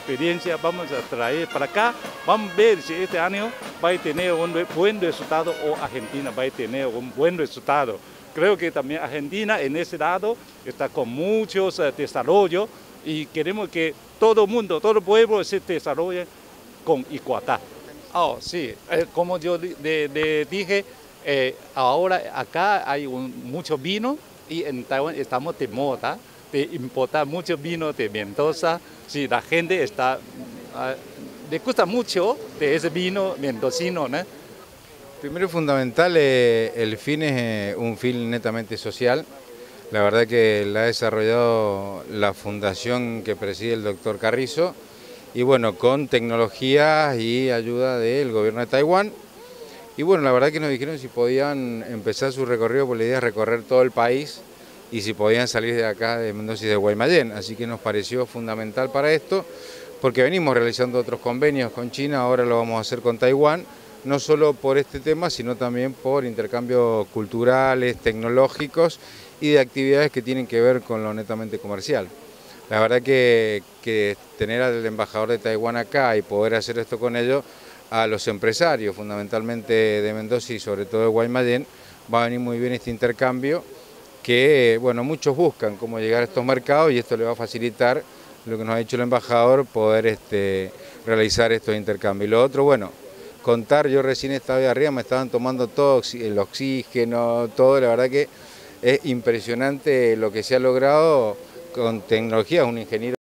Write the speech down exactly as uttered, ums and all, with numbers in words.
experiencia vamos a traer para acá. Vamos a ver si este año va a tener un buen resultado o Argentina va a tener un buen resultado. Creo que también Argentina en ese lado está con muchos uh, desarrollos y queremos que todo el mundo, todo el pueblo se desarrolle con igualdad. Oh, sí, eh, como yo le, le dije, eh, ahora acá hay un, mucho vino y en Taiwán estamos de moda de importar mucho vino de Mendoza. Sí, la gente está, uh, le gusta mucho de ese vino mendocino, ¿no? Primero fundamental, eh, el fin es eh, un fin netamente social. La verdad que la ha desarrollado la fundación que preside el doctor Carrizo y bueno, con tecnologías y ayuda del gobierno de Taiwán. Y bueno, la verdad que nos dijeron si podían empezar su recorrido, porque la idea es recorrer todo el país y si podían salir de acá de Mendoza y de Guaymallén. Así que nos pareció fundamental para esto, porque venimos realizando otros convenios con China, ahora lo vamos a hacer con Taiwán, no solo por este tema, sino también por intercambios culturales, tecnológicos y de actividades que tienen que ver con lo netamente comercial. La verdad que, que tener al embajador de Taiwán acá y poder hacer esto con ellos, a los empresarios, fundamentalmente de Mendoza y sobre todo de Guaymallén, va a venir muy bien este intercambio que, bueno, muchos buscan cómo llegar a estos mercados y esto le va a facilitar, lo que nos ha dicho el embajador, poder este, realizar estos intercambios. Y lo otro, bueno, contar, yo recién estaba ahí arriba, me estaban tomando todo, el oxígeno, todo, la verdad que es impresionante lo que se ha logrado con tecnología, un ingeniero